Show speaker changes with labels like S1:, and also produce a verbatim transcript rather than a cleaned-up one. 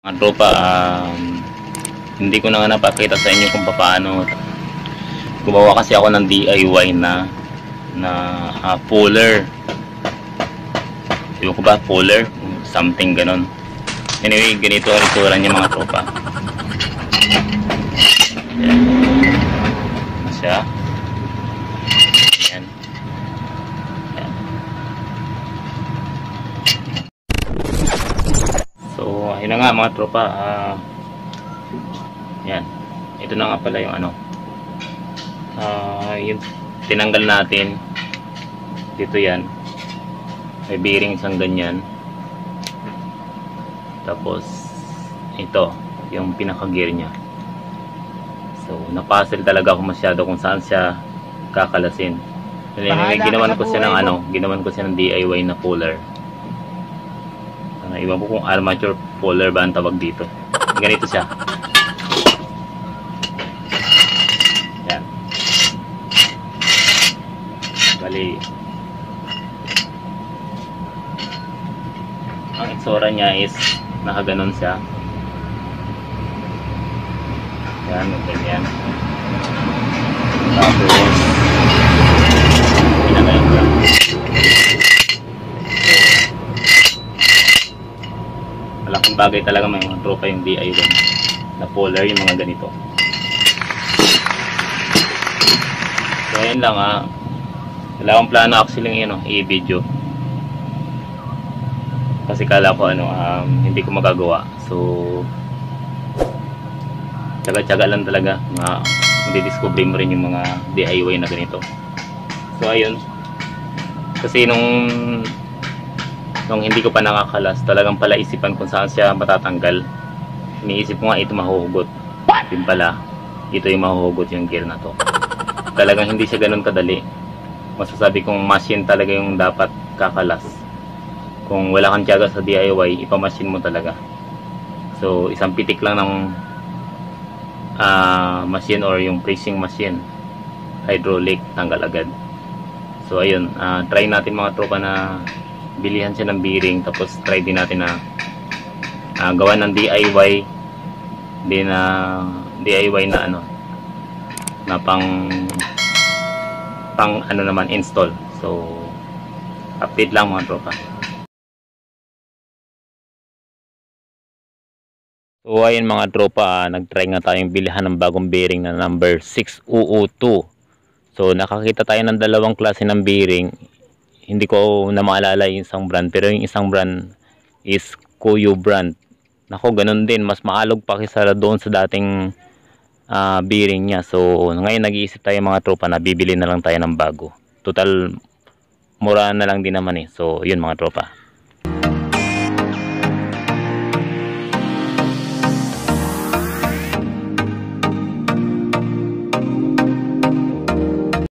S1: Mga tropa, um, hindi ko na nga napakita sa inyo kung paano gumawa kasi ako ng D I Y na na uh, puller. Di ko ba puller? Something ganon. Anyway, ganito ang itsura niya mga tropa. Ayan. Siya. Ayan. Ayan. So, ayun na nga mga tropa. Uh, Yan. Ito na nga pala yung ano. Uh, yung tinanggal natin. Dito yan. May bearing isang ganyan. Tapos ito, yung pinaka-gear niya. So, napuzzle talaga ako masyado kung saan siya kakalasin. Anyway, ginawan ko siya ng ano, ginawan ko siya ng D I Y na puller. Uh, iwan ko kung armature puller ba ang tawag dito. Ganito siya. Yan. Bali, ang itsura niya is nakaganon siya. Yan, ganyan. Tapos pinagayon lang. Malaking bagay talaga may mga tropa yung D I Y na puller, yung mga ganito. So ayun lang ah. Wala akong plano actually yun, oh, i-video. Kasi kala ko ano, um, hindi ko magagawa. So tsaga-tsaga lang talaga. Mga magdi-discover mo rin yung mga D I Y na ganito. So ayun. Kasi nung nung hindi ko pa nakakalas, talagang pala isipan kung saan siya matatanggal. Iniisip ko nga ito mahuhugot. Din pala, ito yung mahuhugot yung gear na to. Talagang hindi siya ganun kadali. Masasabi kong machine talaga yung dapat kakalas. Kung wala kang tiyaga sa D I Y, ipamachine mo talaga. So isang pitik lang ng uh, machine or yung pressing machine, hydraulic, tanggal agad. So ayun, uh, try natin mga tropa na bilihan siya ng bearing, tapos try din natin na uh, gawa ng D I Y din na D I Y na ano na pang pang ano naman install. So update lang mga tropa. So ayun mga tropa, uh, nag-try nga tayong bilihan ng bagong bearing na number six zero zero two. So nakakita tayo ng dalawang klase ng bearing. Hindi ko na maalala yung isang brand, pero yung isang brand is Koyo brand. Nako, ganun din, mas maalog pa kaysa doon sa dating uh, bearing niya. So ngayon nag-iisip tayo mga tropa na bibili na lang tayo ng bago. Total mura na lang din naman eh. So yun mga tropa.